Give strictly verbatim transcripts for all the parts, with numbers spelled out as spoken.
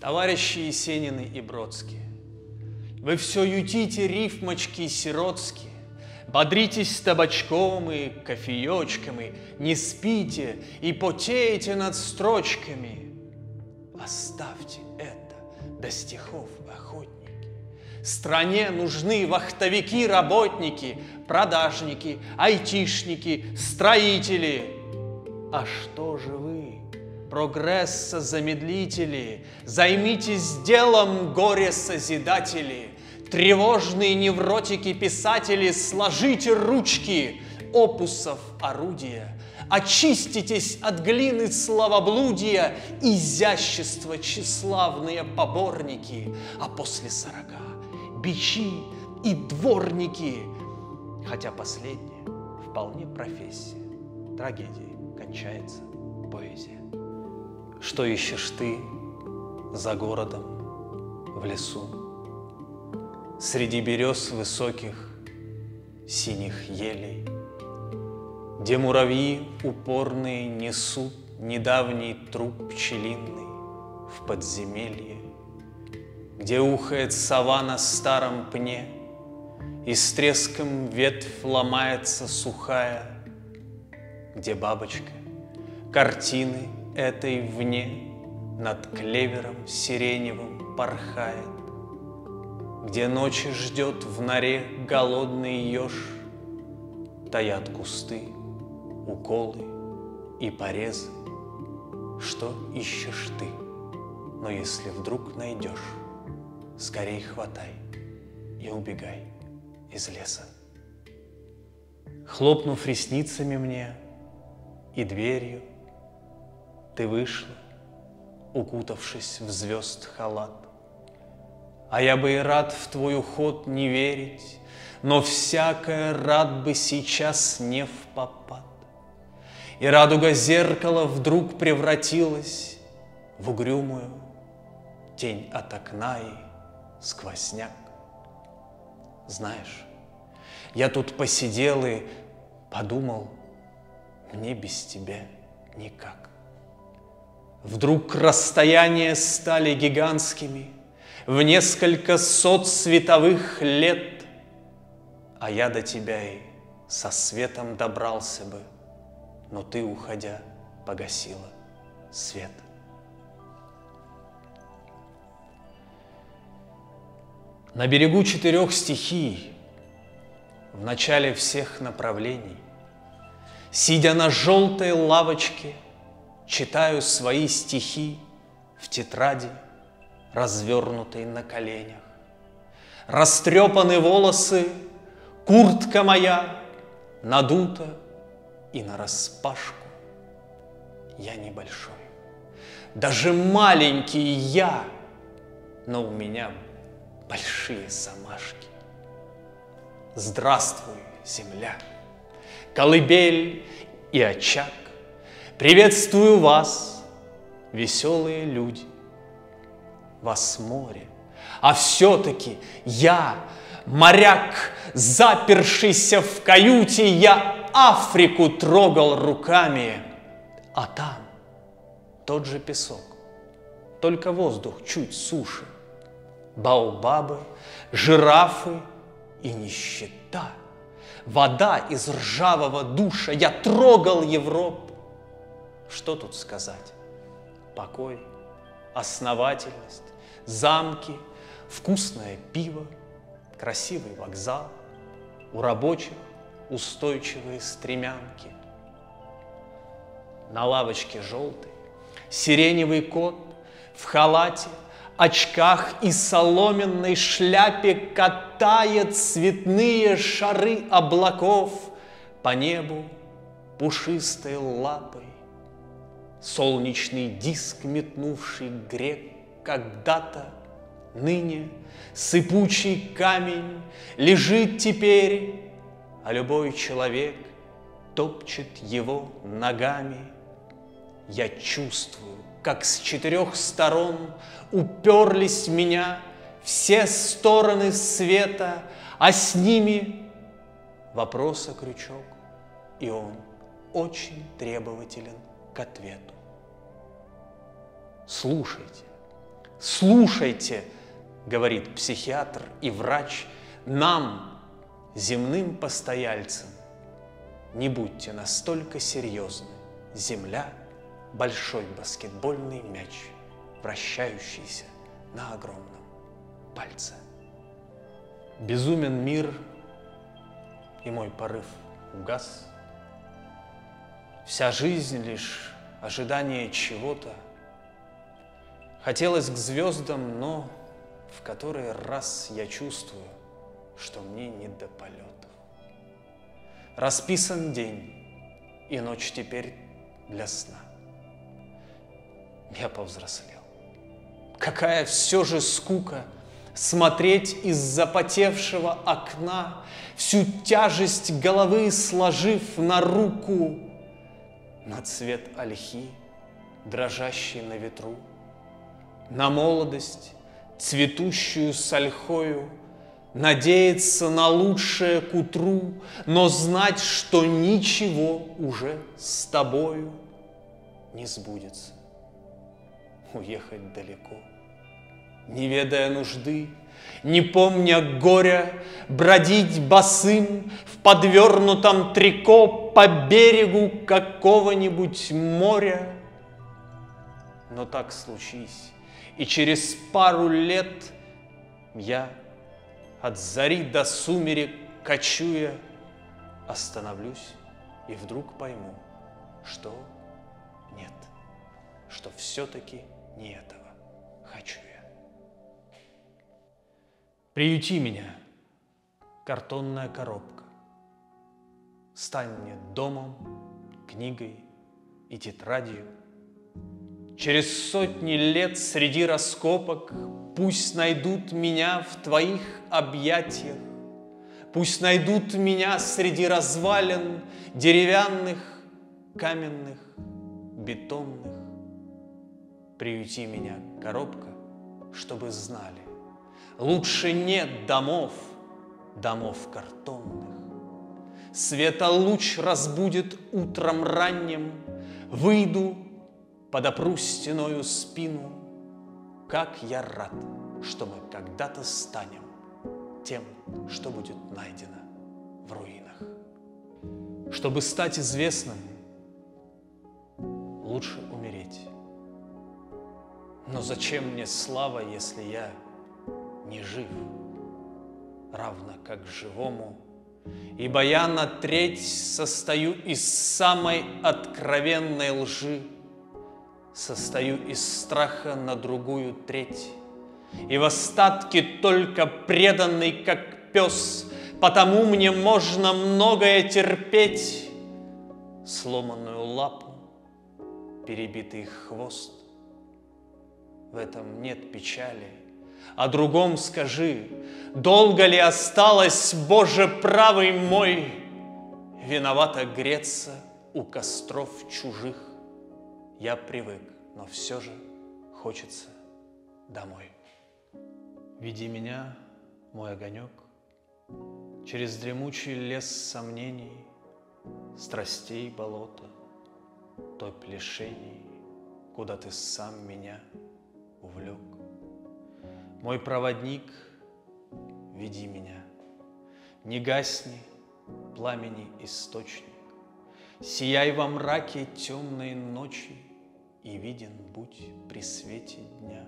Товарищи Есенины и Бродские, вы все ютите рифмочки сиротские, бодритесь табачком и кофеечком, и не спите, и потеете над строчками. Оставьте это до стихов, охотники. Стране нужны вахтовики-работники, продажники, айтишники, строители. А что же вы, прогресса замедлители, займитесь делом, горе-созидатели, тревожные невротики-писатели, сложите ручки опусов орудия, очиститесь от глины славоблудия, изящество тщеславные поборники, а после сорока бичи и дворники, хотя последнее вполне профессия, трагедией кончается поэзия. Что ищешь ты за городом в лесу? Среди берез высоких, синих елей, где муравьи упорные несут недавний труп пчелиный в подземелье, где ухает сова на старом пне, и с треском ветвь ломается сухая, где бабочка картины этой вне над клевером сиреневым порхает, где ночи ждет в норе голодный еж, таят кусты, уколы и порезы. Что ищешь ты? Но если вдруг найдешь, скорей хватай и убегай из леса. Хлопнув ресницами мне и дверью, ты вышла, укутавшись в звезд халат. А я бы и рад в твой уход не верить, но всякое рад бы сейчас не впопад. И радуга зеркала вдруг превратилась в угрюмую тень от окна и сквозняк. Знаешь, я тут посидел и подумал, мне без тебя никак. Вдруг расстояния стали гигантскими, в несколько сот световых лет, а я до тебя и со светом добрался бы, но ты, уходя, погасила свет. На берегу четырех стихий, в начале всех направлений, сидя на желтой лавочке, читаю свои стихи в тетради, развернутой на коленях. Растрепаны волосы, куртка моя надута и нараспашку. Я небольшой, даже маленький я, но у меня большие замашки. Здравствуй, земля, колыбель и очаг. Приветствую вас, веселые люди. Вас море, а все-таки я моряк, запершийся в каюте, я Африку трогал руками, а там тот же песок, только воздух чуть суше, баобабы, жирафы и нищета, вода из ржавого душа. Я трогал Европу. Что тут сказать? Покой, основательность, замки, вкусное пиво, красивый вокзал, у рабочих устойчивые стремянки. На лавочке желтой сиреневый кот в халате, очках и соломенной шляпе катает цветные шары облаков по небу пушистой лапой. Солнечный диск, метнувший грек когда-то, ныне сыпучий камень лежит теперь, а любой человек топчет его ногами. Я чувствую, как с четырех сторон уперлись в меня все стороны света, а с ними вопроса крючок, и он очень требователен к ответу. Слушайте, Слушайте, говорит психиатр и врач, нам, земным постояльцам, не будьте настолько серьезны. Земля — большой баскетбольный мяч, вращающийся на огромном пальце. Безумен мир, и мой порыв угас. Вся жизнь лишь ожидание чего-то. Хотелось к звездам, но в который раз я чувствую, что мне не до полетов. Расписан день, и ночь теперь для сна. Я повзрослел. Какая все же скука смотреть из запотевшего окна, всю тяжесть головы сложив на руку, на цвет ольхи, дрожащий на ветру, на молодость, цветущую с ольхою, надеяться на лучшее к утру, но знать, что ничего уже с тобою не сбудется. Уехать далеко, не ведая нужды, не помня горя, бродить босым в подвернутом трико по берегу какого-нибудь моря. Но так случись, и через пару лет я, от зари до сумерек кочуя, остановлюсь и вдруг пойму, что нет, что все-таки не этого хочу я. Приюти меня, картонная коробка, стань мне домом, книгой и тетрадью. Через сотни лет среди раскопок пусть найдут меня в твоих объятиях, пусть найдут меня среди развалин деревянных, каменных, бетонных. Приюти меня, коробка, чтобы знали, лучше нет домов, домов картонных. Света луч разбудит утром ранним, выйду, подопру стеною спину. Как я рад, что мы когда-то станем тем, что будет найдено в руинах. Чтобы стать известным, лучше умереть. Но зачем мне слава, если я не жив, равно как живому? Ибо я на треть состою из самой откровенной лжи, состою из страха на другую треть, и в остатке только преданный, как пес, потому мне можно многое терпеть. Сломанную лапу, перебитый хвост, в этом нет печали. О другом скажи, долго ли осталось, Боже правый мой, виновато греться у костров чужих? Я привык, но все же хочется домой. Веди меня, мой огонек, через дремучий лес сомнений, страстей болота, топь лишений, куда ты сам меня увлек. Мой проводник, веди меня, не гасни пламени источник, сияй во мраке темной ночи, и виден будь при свете дня.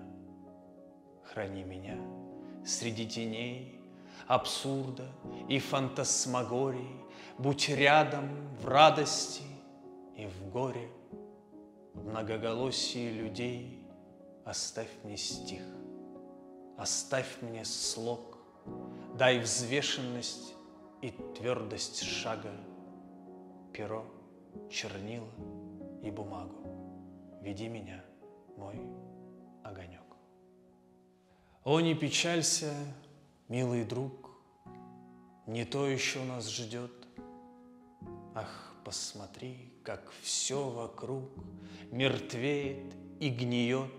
Храни меня среди теней, абсурда и фантасмагорий, будь рядом в радости и в горе. В многоголосии людей оставь мне стих, оставь мне слог, дай взвешенность и твердость шага, перо, чернила и бумагу. Веди меня, мой огонек. О, не печалься, милый друг, не то еще нас ждет. Ах, посмотри, как все вокруг мертвеет и гниет,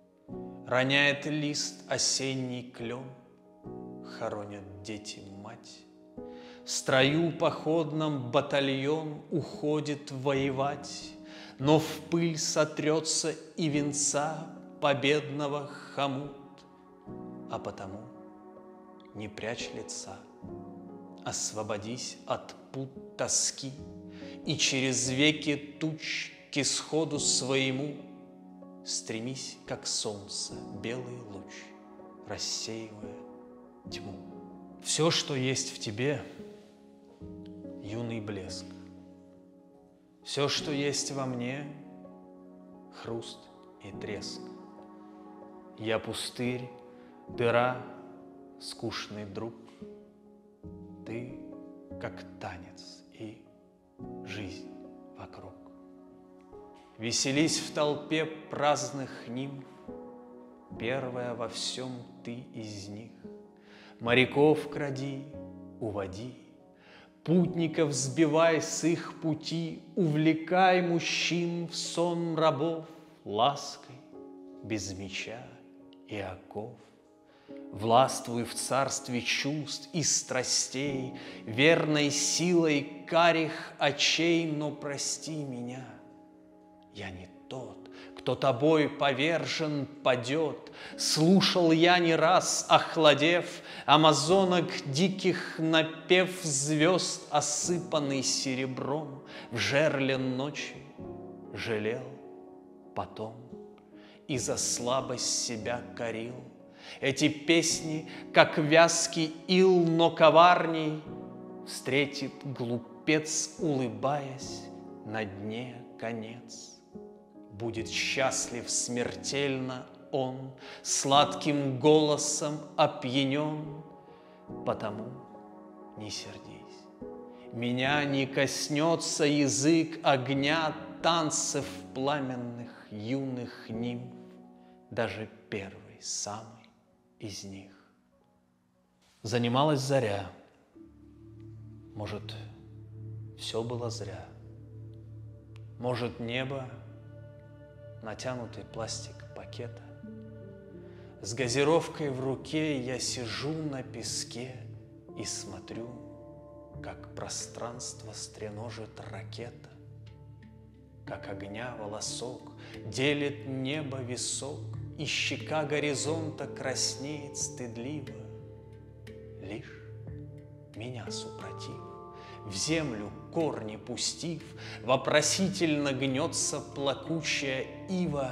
роняет лист осенний клен, хоронят дети мать. В строю походном батальон уходит воевать, но в пыль сотрется и венца победного хомут, а потому не прячь лица, освободись от пут тоски и через веки туч к исходу своему стремись, как солнце, белый луч, рассеивая тьму. Все, что есть в тебе, юный блеск. Все, что есть во мне, хруст и треск. Я пустырь, дыра, скучный друг. Ты, как танец и жизнь вокруг. Веселись в толпе праздных нимф, первая во всем ты из них. Моряков кради, уводи, путников сбивай с их пути, увлекай мужчин в сон рабов лаской без меча и оков. Властвуй в царстве чувств и страстей, верной силой карих очей, но прости меня, я не тот, кто тобой повержен падет. Слушал я не раз, охладев, амазонок диких напев звезд, осыпанный серебром в жерле ночи, жалел потом и за слабость себя корил. Эти песни, как вязкий ил, но коварней, встретит глупец, улыбаясь, на дне конец. Будет счастлив смертельно он, сладким голосом опьянен, потому не сердись. Меня не коснется язык огня танцев пламенных юных нимф, даже первый, самый из них. Занималась заря, может, все было зря. Может, небо — натянутый пластик пакета. С газировкой в руке я сижу на песке и смотрю, как пространство стреножит ракета, как огня волосок делит небо висок, и щека горизонта краснеет стыдливо. Лишь меня супротив, в землю корни пустив, вопросительно гнется плакучая ива.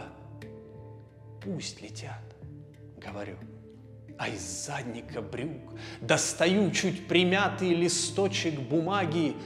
Пусть летят, говорю, а из задника брюк достаю чуть примятый листочек бумаги.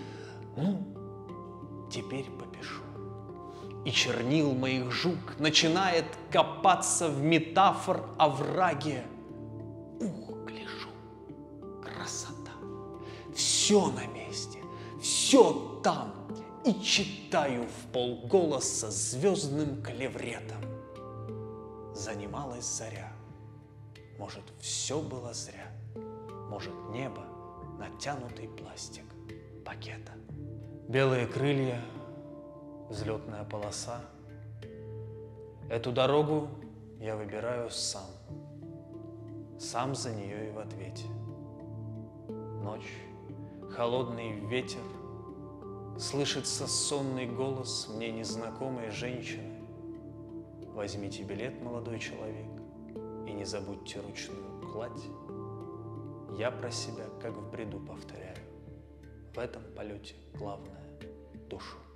Ну, теперь попишу. И чернил моих жук начинает копаться в метафор овраге. Ух, гляжу, красота! Все на месте, все там, и читаю в полголоса звездным клевретом. Занималась заря, может, все было зря, может, небо — натянутый пластик пакета. Белые крылья, взлетная полоса. Эту дорогу я выбираю сам, сам за нее и в ответе. Ночь, холодный ветер, слышится сонный голос мне незнакомой женщины. Возьмите билет, молодой человек, и не забудьте ручную кладь. Я про себя, как в бреду, повторяю. В этом полете главное — душу.